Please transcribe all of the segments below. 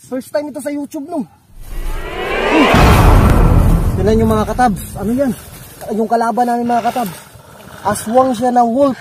First time ito sa YouTube no. Tignan nyo mga katabs. Ano yan? Yung kalaban namin mga katabs. Aswang siya na wolf.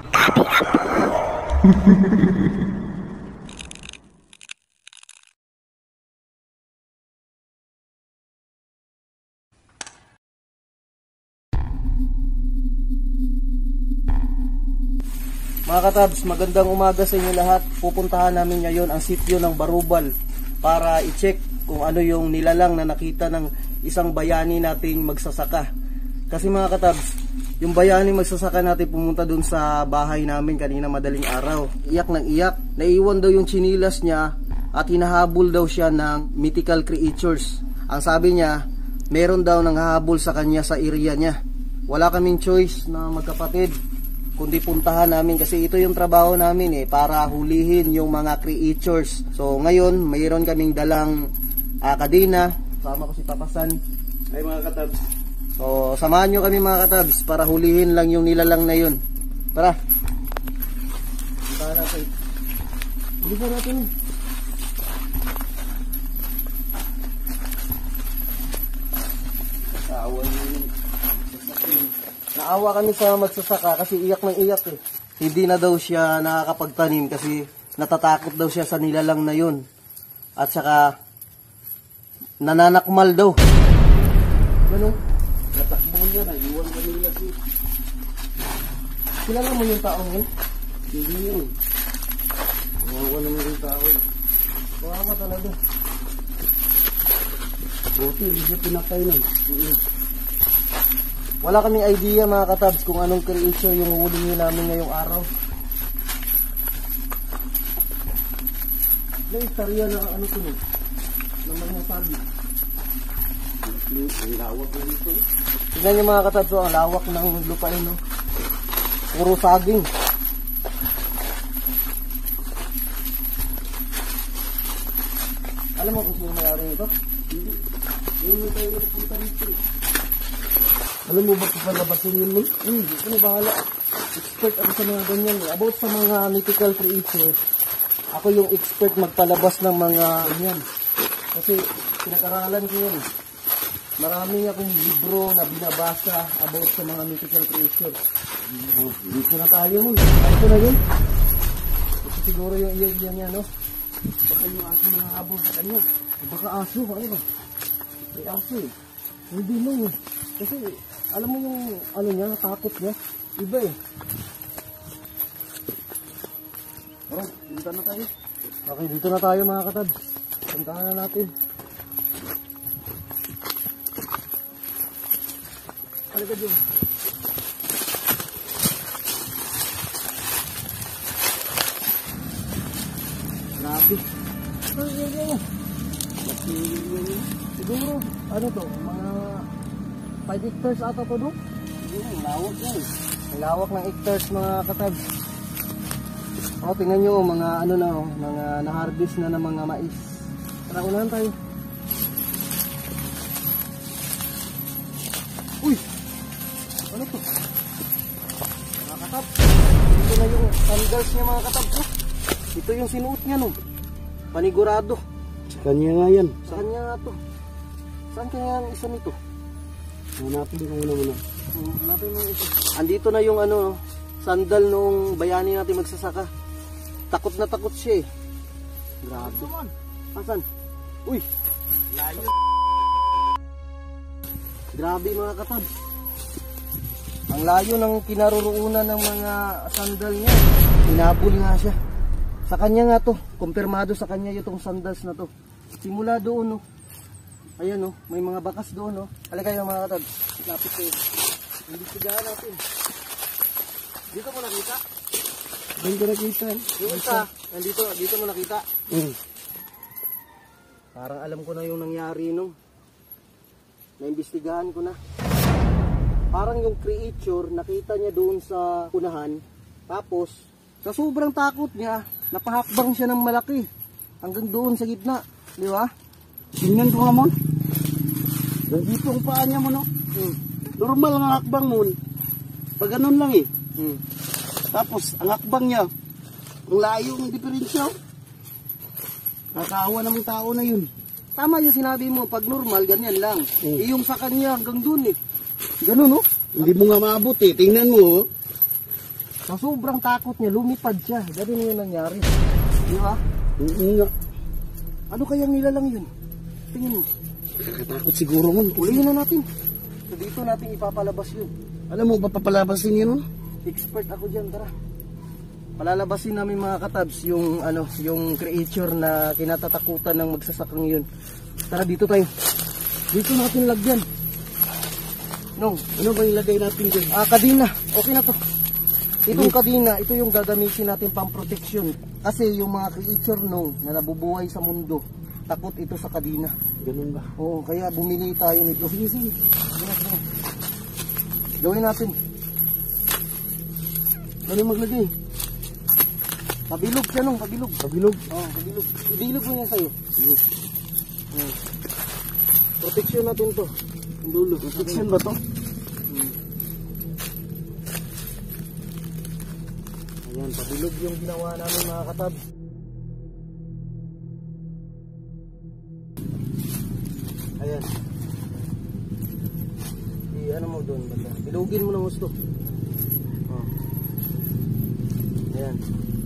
Mga katabs, magandang umaga sa inyo lahat. Pupuntahan namin ngayon ang sitio ng Barubal para i-check kung ano yung nilalang na nakita ng isang bayani nating magsasaka. Kasi mga katabs, yung bayani magsasaka natin pumunta dun sa bahay namin kanina madaling araw. Iyak ng iyak. Naiwan daw yung chinilas niya at hinahabol daw siya ng mythical creatures. Ang sabi niya, meron daw nang hahabol sa kanya sa area niya. Wala kaming choice na magkapatid kundi puntahan namin kasi ito yung trabaho namin para hulihin yung mga creatures. So ngayon mayroon kaming dalang kadena, sama ko si Papasan. Ay mga katabs. So samahan nyo kami mga katabs para hulihin lang yung nilalang na yun. Tara. Puntahan natin. Hulihan natin. Naawa kami sa magsasaka kasi iyak ng iyak Hindi na daw siya nakakapagtanim kasi natatakot daw siya sa nilalang na yun. At saka nananakmal daw. Ano? Natakbo niya, naiwan kami nila siya. Kilala mo yung taong yun? Hindi yun. Nawawa naman yung taong. Kawawa talaga. Buti, hindi siya pinatay nun. Wala kaming idea mga katabs kung anong creature yung hulihin namin ngayong araw. May istorya na ano ito na mga sabi. Ang lawak na dito. Tignan nyo mga katabs, ang lawak ng lupain. No? Puro saging. Alam mo kung sino mayari ito? Hindi. Hindi tayo napunta nito. Alam mo ba kung palabasin yun mo? Hindi ko na bahala. Expert ako sa mga ganyan. About sa mga mythical creatures, ako yung expert magpalabas ng mga ganyan. Kasi pinag-aralan ko yun. Maraming akong libro na binabasa about sa mga mythical creatures. Dito na tayo mo. Ito na yun. Ito siguro yung iya niya, no? Baka yung aso na habol sa kanya. Baka aso, ano ba? May aso Hindi mo Kasi alam mo yung ano niya, takot niya. Iba Tara, dito na tayo. Okay, dito na tayo mga katabs. Puntahan na natin. Halika dyan. Grabe. Siguro, ano to, mga 5 hectares ata to doon? Lawak yan. Lawak ng hectares mga katabs. Tingnan nyo, mga ano na, mga na-harvest na ng mga mais. Tara, unahan tayo. Uy! Ano to? Mga katabs. Ito na yung sandals niya mga katabs. Ito yung sinuot niya no. Panigurado. Sa kanya nga yan. Sa kanya nga to. Saan kaya isa nito? Hanapin ko muna. Hanapin mo ito. Andito na yung ano, sandal nung bayani natin magsasaka. Takot na takot siya Grabe. Asan? Uy! Layo. Grabe mga katabs. Ang layo ng kinaroroonan ng mga sandal niya. Hinabol nga siya. Sa kanya nga to. Kumpirmado sa kanya itong sandals na to. Simula doon Ayan may mga bakas doon Halika kayo mga katabs. Lapit kayo. Imbestigahan natin. Dito mo nakita? Doon ko nakita. Yung isa, dito mo nakita? Parang alam ko na yung nangyari naimbestigahan ko na. Parang yung creature, nakita niya doon sa unahan. Tapos, sa sobrang takot niya, napahakbang siya ng malaki. Hanggang doon sa gitna. Di ba? Tingnan ko naman. Nandito ang paa niya mo, no? Normal ang hakbang mo. Pag ganun lang Tapos, ang hakbang niya, ang layo ng diferensya. Kakaawa namang tao na yun. Tama yung sinabi mo, pag normal, ganyan lang. Oo. Yung sa kanya hanggang dun eh. Ganun, no? Hindi mo nga maabot eh. Tingnan mo, oh. Sa sobrang takot niya, lumipad siya. Ganun yung nangyari. Di ba? Nga. Ano kayang nilalang yun? Tingin mo. Nakakatakot siguro mo. Ulihin na natin. So dito natin ipapalabas yun. Alam mo, papapalabasin yun, no? Expert ako dyan, tara. Palalabasin namin mga katabs yung yung creature na kinatatakutan ng magsasakang yun. Tara dito tayo. Dito natin lagyan. No, Ano ba ilagay natin dyan? kadina. Okay na to. Itong kadina, ito yung gagamitin natin pang protection. Kasi yung mga creature na nabubuhay sa mundo, takot ito sa kadina. Ganun ba? Oo, kaya bumili tayo nito. Sige. Gawin natin. Ano maglagay? Pabilog siya nung, pabilog. Pabilog. Oo, pabilog. Ibilog mo yan sa'yo. Sige. Protection natin to. Ang dulo. Protection ba to? Ayan, pabilog yung ginawa namin mga katabs. Ayan. Ano mo doon banda? Bilugin mo ng gusto. Oh. Ayan.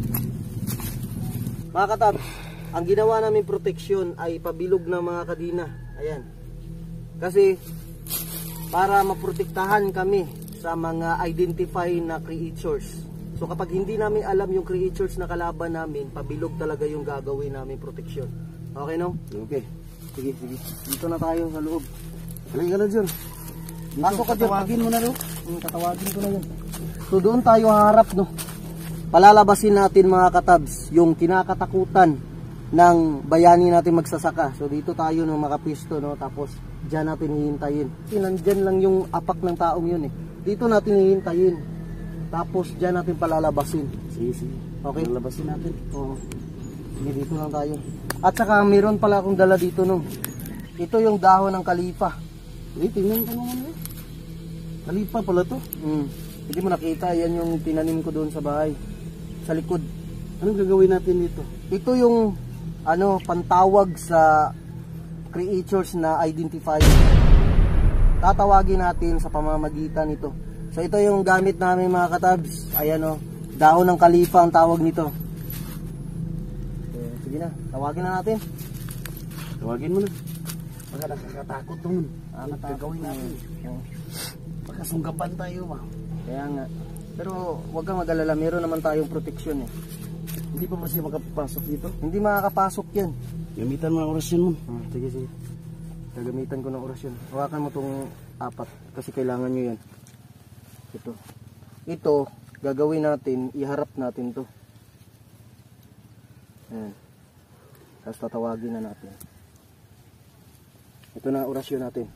Mga katabs, ang ginawa namin proteksyon ay pabilog ng mga kadina. Ayan. Kasi para maprotektahan kami sa mga identify na creatures. So kapag hindi namin alam yung creatures na kalaban namin, pabilog talaga yung gagawin namin proteksyon. Okay no? Okay. Sige. Dito na tayo sa loob. Halika ka na dyan. Pasok ka dyan. Tatawagin mo na, no? Tatawagin ko na yun. So doon tayo harap, no? Palalabasin natin mga katabs yung kinakatakutan ng bayani natin magsasaka. So dito tayo no, makapisto, no? Tapos dyan natin hihintayin. Nandyan lang yung apak ng taong yun eh. Dito natin hihintayin. Tapos dyan natin palalabasin. Sige. Okay? Lalabasin natin. Oo. Sige, dito lang tayo. At saka meron pala akong dala dito, no? Ito yung dahon ng kalipa. Tingnan ko naman yun. Kalipa pala to. Hindi mo nakita, yan yung tinanim ko doon sa bahay. Sa likod. Anong gagawin natin dito? Ito yung pantawag sa creatures na identified. Tatawagin natin sa pamamagitan nito. So ito yung gamit namin mga katabs. Ayan o, dahon ng kalipa ang tawag nito. Sige na, tawagin na natin. Tawagin mo na. Baka nakakatakot naman. Gagawin natin. Baka sunggapan tayo ba? Kaya nga. Pero huwag kang mag-alala, meron naman tayong proteksyon eh. Hindi pa ba siya makapasok dito? Hindi makakapasok yan. Gamitan mo ang orasyon mo. Sige. Gagamitan ko ng orasyon. Hawakan mo tong 4 kasi kailangan nyo yan. Ito, gagawin natin, iharap natin to. Ayan. Tapos tatawagin na natin. Ito na orasyon natin.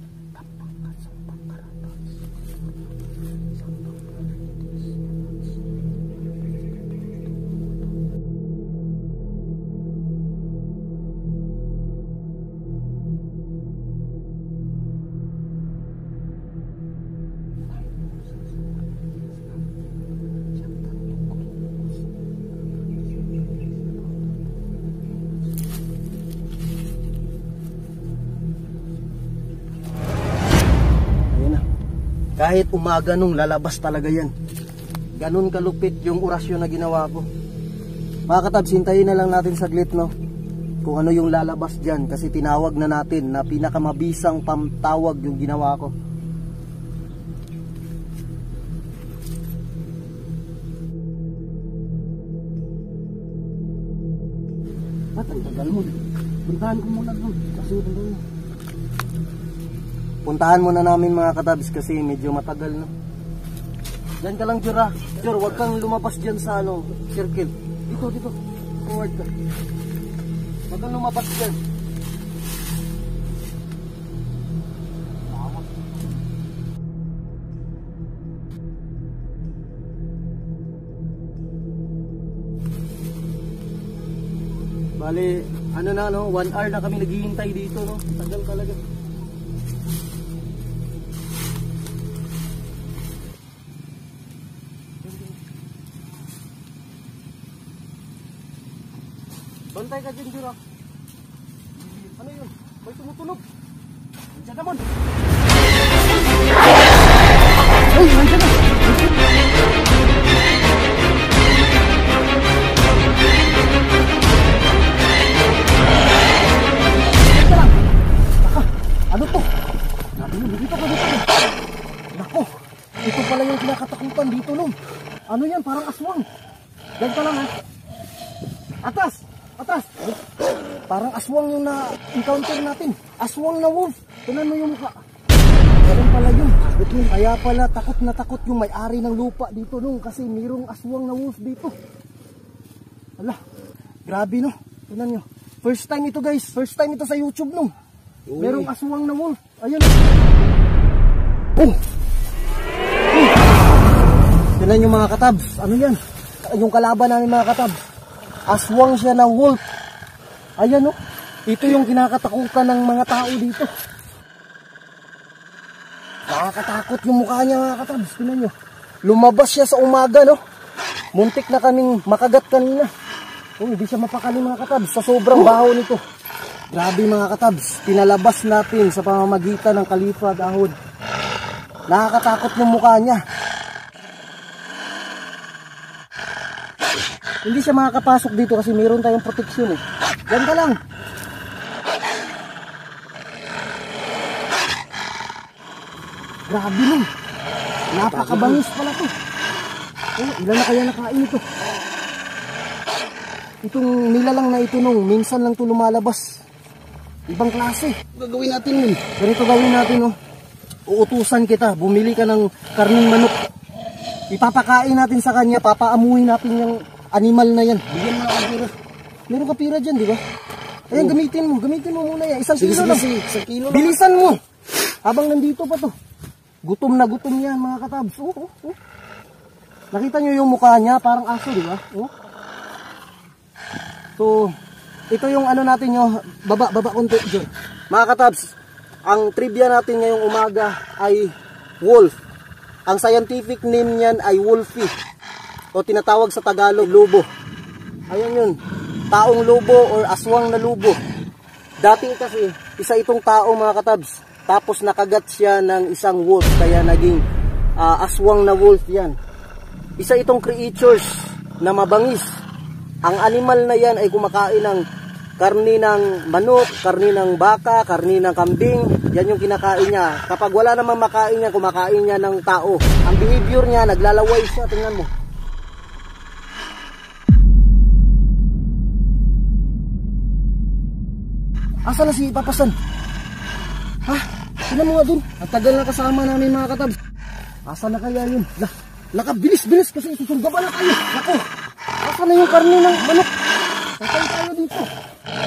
Kahit umaga nung lalabas talaga yan. Ganun kalupit yung orasyon na ginawa ko. Mga katabs, hintayin na lang natin saglit, no? Kung ano yung lalabas dyan. Kasi tinawag na natin na pinakamabisang pamtawag yung ginawa ko. Ba't ang tagal mo? Puntahan ko muna doon. Kasi doon. Puntahan muna namin mga katabs kasi medyo matagal na. Diyan ka lang, Jor, ha? Jor, huwag kang lumabas dyan sa circle. Dito. Forward ka. Huwag kang lumabas dyan. Bale, 1 hour na kami naghihintay dito, no? Tagal talaga. Bantay ka dyan, Jura. Ano yun? May tumutunog. Diyan naman. Ay, nandiyan na. Ano to? Sabi nyo, dito ka dito. Nako, ito pala yung kinakatakutan dito nung. Ano yan, parang aswang. Diyan ka lang ha. Atas! Atas! Parang aswang yung na-encounter natin. Aswang na wolf. Tignan mo yung mukha. Ganun pala yun. Kaya pala takot na takot yung may-ari ng lupa dito nung. Kasi mayroong aswang na wolf dito. Ala, grabe no. Tignan nyo. First time ito guys. First time ito sa YouTube nung. Merong aswang na wolf. Ayan. Oh! Tignan nyo mga katabs. Ano yan? Yung kalaban namin mga katabs. Aswang siya na wolf. Ayan o. Ito yung kinakatakutan ng mga tao dito. Nakakatakot yung mukha niya mga katabs. Tignan nyo. Lumabas siya sa umaga no. Muntik na kaming makagat kanina. Oh, hindi siya mapakali mga katabs. Sa sobrang baho nito. Grabe mga katabs, pinalabas natin sa pamamagitan ng kalipa dahon. Nakakatakot yung mukha niya. Hindi siya makakapasok dito kasi mayroon tayong proteksyon eh. Yan ka lang. Grabe nun. Napakabangis pala to. Oh, ilan na kaya nakain ito? Itong nilalang na ito nung, minsan lang ito lumalabas. Ibang klase. Gagawin natin yun. Ganito gawin natin, oh. Uutusan kita. Bumili ka ng karning manok. Ipapakain natin sa kanya. Papaamuhin natin yung animal na yan. Bigyan mo na kapira. Meron kapira dyan, di ba? Ayan, gamitin mo. Gamitin mo muna yan. Isang kilo lang. Isang kilo lang. Bilisan mo. Habang nandito pa to. Gutom na gutom yan, mga katabs. Oh. Nakita nyo yung mukha niya. Parang aso, di ba? Oh. So, ito yung ano natin yung baba konti dyan. Mga katabs, ang trivia natin ngayong umaga ay wolf. Ang scientific name niyan ay wolfie. O tinatawag sa Tagalog, lobo. Ayan yun. Taong lobo or aswang na lobo. Dati kasi, isa itong tao mga katabs. Tapos nakagat siya ng isang wolf. Kaya naging aswang na wolf yan. Isa itong creatures na mabangis. Ang animal na yan ay kumakain ng karni ng manok, karni ng baka, karni ng kambing. Yan yung kinakain niya. Kapag wala namang makain niya, kumakain niya ng tao. Ang behavior niya, naglalaway siya. Tingnan mo. Asa na si Papasan? Ha? Tingnan mo nga dun. Ang tagal na kasama namin mga katabs. Asa na kaya yun? Nakabilis-bilis kasi isusurga ba na kayo? Nako! Asa na yung karni ng manok? Patay tayo dito.